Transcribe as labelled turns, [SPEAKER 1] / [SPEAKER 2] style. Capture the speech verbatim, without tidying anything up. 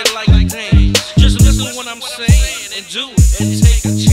[SPEAKER 1] like to dance. Just listen to what I'm saying and do it and take a chance.